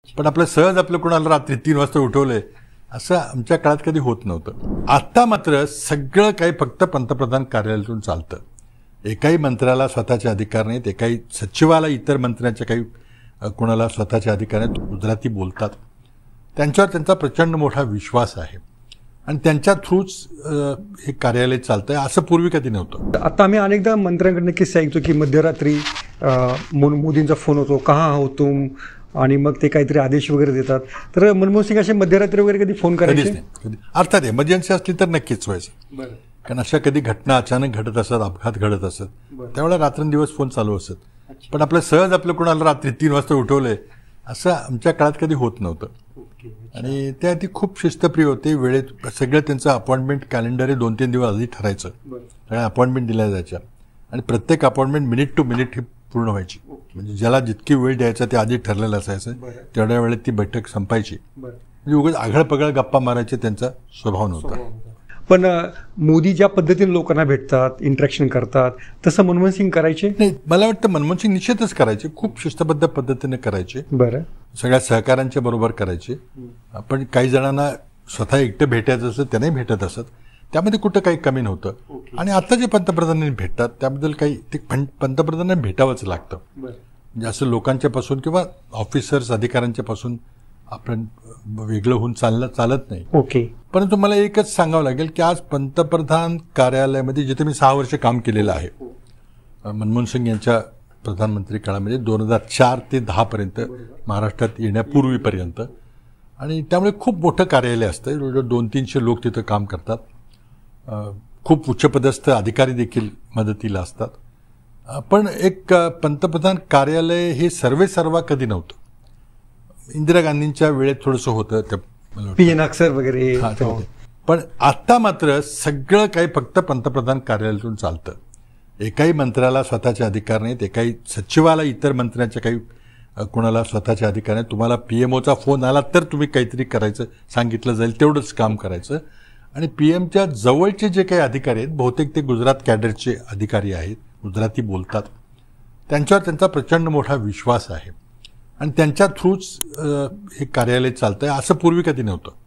पण आपलं सहज आपलं कोणाला रात्री 3 वाजता उठवलंय असं आमच्या काळात कधी होत नव्हतं. आता मात्र सगळं काही फक्त पंतप्रधान कार्यालयातून चालतं. एकाही मंत्र्याला स्वतःचे अधिकार नाहीत, एकाही सचिवाला इतर मंत्र्यांच्या काही कोणाला स्वतःचे अधिकार नाहीत. गुजराती बोलतात, त्यांच्यावर त्यांचा प्रचंड मोठा विश्वास आहे आणि त्यांच्या थ्रूच हे कार्यालय चालतंय. असं पूर्वी कधी नव्हतं. आता आम्ही अनेकदा मंत्र्यांकडनं किस्सा ऐकतो की मध्यरात्री मोदींचा फोन होतो, कहा हो तुम, आणि मग ते काहीतरी आदेश वगैरे देतात. तर मनमोहन सिंग असे मध्यरात्री वगैरे कधी फोन करायचे? कधी. अर्थात एमर्जन्सी असली तर नक्कीच व्हायचं, कारण अशा कधी घटना अचानक घडत असत, अपघात घडत असत, त्यावेळेला रात्रंदिवस फोन चालू असत. पण आपलं सहज आपलं कोणाला रात्री 3 वाजता उठवलंय असं आमच्या काळात कधी होत नव्हतं. आणि त्या ती खूप शिस्तप्रिय होते. वेळेत सगळं त्यांचं अपॉइंटमेंट कॅलेंडर हे 2-3 दिवस आधी ठरायचं, सगळ्या अपॉइंटमेंट दिल्या जायच्या आणि प्रत्येक अपॉइंटमेंट मिनिट टू मिनिट ही पूर्ण व्हायची. म्हणजे ज्याला जितकी वेळ द्यायचा ते आधी ठरलेलं असायचं, तेवढ्या वेळेत ती बैठक संपायची. म्हणजे उगाच आघळपगळ गप्पा मारायचे त्यांचा स्वभाव नव्हता. पण मोदी ज्या पद्धतीने लोकांना भेटतात, इंटरॅक्शन करतात, तसं मनमोहन सिंग करायचे नाही. मला वाटतं मनमोहन सिंग निश्चितच करायचे, खूप शिस्तबद्ध पद्धतीने करायचे. बरं, सगळ्या सहकाऱ्यांच्या बरोबर करायचे. पण काही जणांना स्वतः एकटं भेटायचं असत, त्यांनाही भेटत असत, त्यामध्ये कुठं काही कमी नव्हतं. आणि आता जे पंतप्रधानांनी भेटतात त्याबद्दल काही ते पंतप्रधानांना भेटावंच लागतं. म्हणजे असं लोकांच्यापासून किंवा ऑफिसर्स अधिकाऱ्यांच्या पासून आपण वेगळं होऊन चालत नाही. ओके. परंतु मला एकच सांगावं लागेल की आज पंतप्रधान कार्यालयामध्ये जिथे मी 6 वर्ष काम केलेलं आहे, मनमोहन सिंग यांच्या प्रधानमंत्री काळामध्ये 2004 ते 10 पर्यंत, महाराष्ट्रात येण्यापूर्वीपर्यंत, आणि त्यामुळे खूप मोठं कार्यालय असतं. 200-300 लोक तिथं काम करतात. खूप उच्चपदस्थ अधिकारी देखील मदतीला असतात. पण एक पंतप्रधान कार्यालय हे सर्वेसर्वा कधी नव्हतं. इंदिरा गांधींच्या वेळेत थोडंसं होतं, त्या PN अक्षर वगैरे. पण आता मात्र सगळं काही फक्त पंतप्रधान कार्यालयातून चालतं. एकाही मंत्र्याला स्वतःचे अधिकार नाहीत, एकाही सचिवाला इतर मंत्र्यांच्या काही कोणाला स्वतःचे अधिकार नाहीत. तुम्हाला PMOचा फोन आला तर तुम्ही काहीतरी करायचं सांगितलं जाईल, तेवढंच काम करायचं. आणि PMच्या जवळचे जे काही अधिकारी आहेत, बहुतेक ते गुजरात कॅडरचे अधिकारी आहेत, गुजराती बोलतात, त्यांच्यावर त्यांचा प्रचंड मोठा विश्वास आहे आणि त्यांच्या थ्रूच हे कार्यालय चालतंय. असं पूर्वी कधी नव्हतं.